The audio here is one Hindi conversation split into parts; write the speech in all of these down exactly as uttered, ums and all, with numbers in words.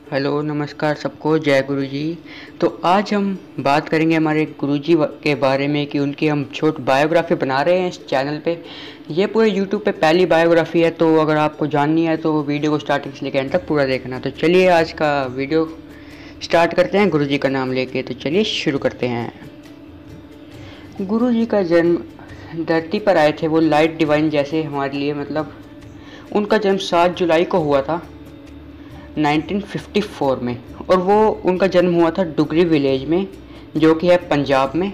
हेलो नमस्कार सबको, जय गुरु जी। तो आज हम बात करेंगे हमारे गुरु जी के बारे में कि उनकी हम छोट बायोग्राफी बना रहे हैं इस चैनल पे। ये पूरे यूट्यूब पे पहली बायोग्राफी है, तो अगर आपको जाननी है तो वीडियो को स्टार्टिंग से लेकर एंड तक पूरा देखना। तो चलिए आज का वीडियो स्टार्ट करते हैं गुरु जी का नाम लेके। तो चलिए शुरू करते हैं। गुरु जी का जन्म धरती पर आए थे वो लाइट डिवाइन जैसे हमारे लिए, मतलब उनका जन्म सात जुलाई को हुआ था नाइनटीन फिफ्टी फोर में, और वो उनका जन्म हुआ था डुगरी विलेज में जो कि है पंजाब में।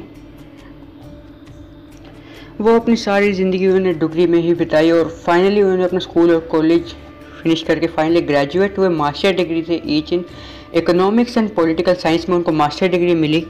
वो अपनी सारी ज़िंदगी उन्होंने डुगरी में ही बिताई और फाइनली उन्होंने अपना स्कूल और कॉलेज फिनिश करके फाइनली ग्रेजुएट हुए मास्टर डिग्री से ईच in economics and political science में उनको मास्टर डिग्री मिली।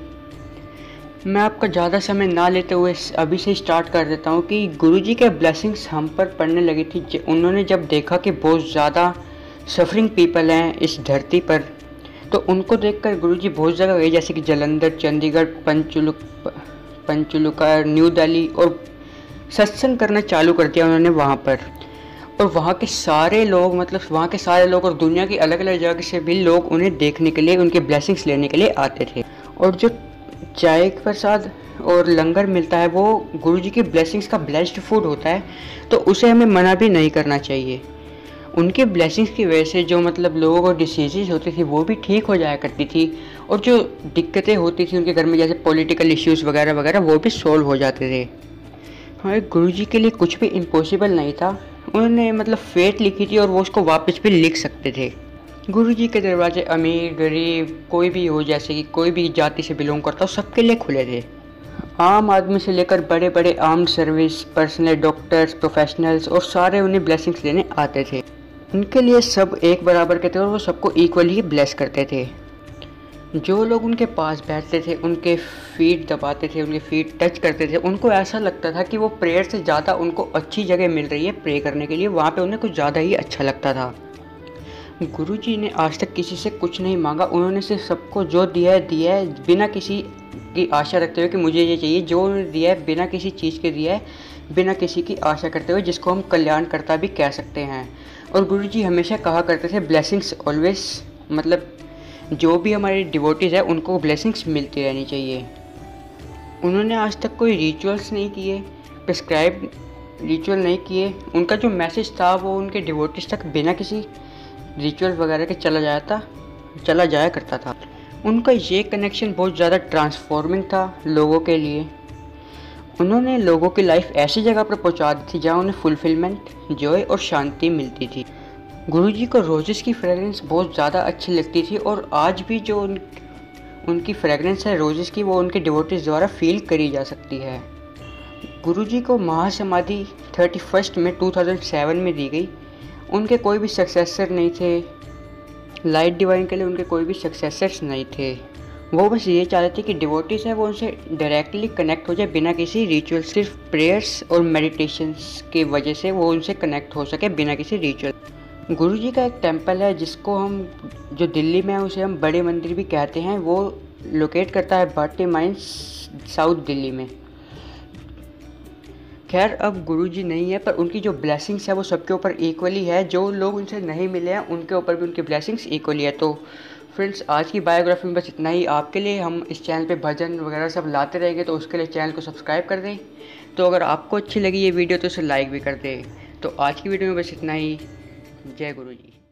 मैं आपका ज़्यादा समय ना लेते हुए अभी से स्टार्ट कर देता हूँ कि गुरुजी के ब्लेसिंग्स हम पर पड़ने लगी थी। उन्होंने जब देखा कि बहुत ज़्यादा सफरिंग पीपल हैं इस धरती पर, तो उनको देखकर गुरुजी बहुत जगह गए, जैसे कि जलंधर, चंडीगढ़, पंचुलुक पंचुलुका, न्यू दिल्ली, और सत्संग करना चालू कर दिया उन्होंने वहाँ पर। और वहाँ के सारे लोग, मतलब वहाँ के सारे लोग और दुनिया की अलग अलग जगह से भी लोग उन्हें देखने के लिए, उनके ब्लेसिंग्स लेने के लिए आते थे। और जो चाय प्रसाद और लंगर मिलता है वो गुरुजी की ब्लेसिंग्स का ब्लेस्ड फूड होता है, तो उसे हमें मना भी नहीं करना चाहिए। उनके ब्लेसिंग्स की वजह से जो मतलब लोगों को डिसीज़ होती थी वो भी ठीक हो जाया करती थी, और जो दिक्कतें होती थी उनके घर में जैसे पॉलिटिकल इश्यूज़ वगैरह वगैरह वो भी सॉल्व हो जाते थे। हमारे गुरुजी के लिए कुछ भी इम्पॉसिबल नहीं था। उन्होंने मतलब फेट लिखी थी और वो उसको वापस भी लिख सकते थे। गुरुजी के दरवाजे अमीर गरीब कोई भी हो, जैसे कि कोई भी जाति से बिलोंग करता हो, सबके लिए खुले थे। आम आदमी से लेकर बड़े बड़े armed service personnel, doctors, professionals, और सारे उन्हें ब्लेसिंग्स लेने आते थे। उनके लिए सब एक बराबर के थे और वो सबको इक्वली ब्लेस करते थे। जो लोग उनके पास बैठते थे, उनके फीट दबाते थे, उनके फीट टच करते थे, उनको ऐसा लगता था कि वो प्रेयर से ज़्यादा उनको अच्छी जगह मिल रही है प्रे करने के लिए, वहाँ पे उन्हें कुछ ज़्यादा ही अच्छा लगता था। गुरुजी ने आज तक किसी से कुछ नहीं मांगा, उन्होंने सिर्फ सबको जो दिया है दिया है, बिना किसी की आशा रखते हुए कि मुझे ये चाहिए। जो उन्होंने दिया है बिना किसी चीज़ के दिया है, बिना किसी की आशा करते हुए, जिसको हम कल्याणकर्ता भी कह सकते हैं। और गुरुजी हमेशा कहा करते थे ब्लेसिंग्स ऑलवेज, मतलब जो भी हमारे डिवोटीज़ हैं उनको ब्लेसिंग्स मिलती रहनी चाहिए। उन्होंने आज तक कोई रिचुअल्स नहीं किए, प्रिस्क्राइब रिचुअल नहीं किए। उनका जो मैसेज था वो उनके डिवोटीज़ तक बिना किसी रिचुअल वगैरह के चला जाता चला जाया करता था। उनका ये कनेक्शन बहुत ज़्यादा ट्रांसफॉर्मिंग था लोगों के लिए। उन्होंने लोगों की लाइफ ऐसी जगह पर पहुंचा दी थी जहां उन्हें फुलफिलमेंट, जॉय और शांति मिलती थी। गुरुजी को रोजेस की फ्रेगरेंस बहुत ज़्यादा अच्छी लगती थी, और आज भी जो उन, उनकी फ्रेगरेंस है रोजेस की, वो उनके डिवोटीज द्वारा फील करी जा सकती है। गुरुजी को महासमाधि थर्टी फर्स्ट में टू थाउजेंड सेवन में दी गई। उनके कोई भी सक्सेसर नहीं थे, लाइट डिवाइन के लिए उनके कोई भी सक्सेसर्स नहीं थे। वो बस ये चाहते थे कि डिवोटीज है वो उनसे डायरेक्टली कनेक्ट हो जाए बिना किसी रिचुअल, सिर्फ प्रेयर्स और मेडिटेशंस की वजह से वो उनसे कनेक्ट हो सके बिना किसी रिचुअल। गुरुजी का एक टेंपल है जिसको हम, जो दिल्ली में है उसे हम बड़े मंदिर भी कहते हैं, वो लोकेट करता है भाटी माइंस, साउथ दिल्ली में। खैर अब गुरुजी नहीं है, पर उनकी जो ब्लेसिंग्स है वो सबके ऊपर इक्वली है। जो लोग उनसे नहीं मिले हैं उनके ऊपर भी उनकी ब्लेसिंग्स इक्वली है। तो फ्रेंड्स, आज की बायोग्राफी में बस इतना ही। आपके लिए हम इस चैनल पे भजन वगैरह सब लाते रहेंगे, तो उसके लिए चैनल को सब्सक्राइब कर दें। तो अगर आपको अच्छी लगी ये वीडियो तो उसे लाइक भी कर दें। तो आज की वीडियो में बस इतना ही। जय गुरु जी।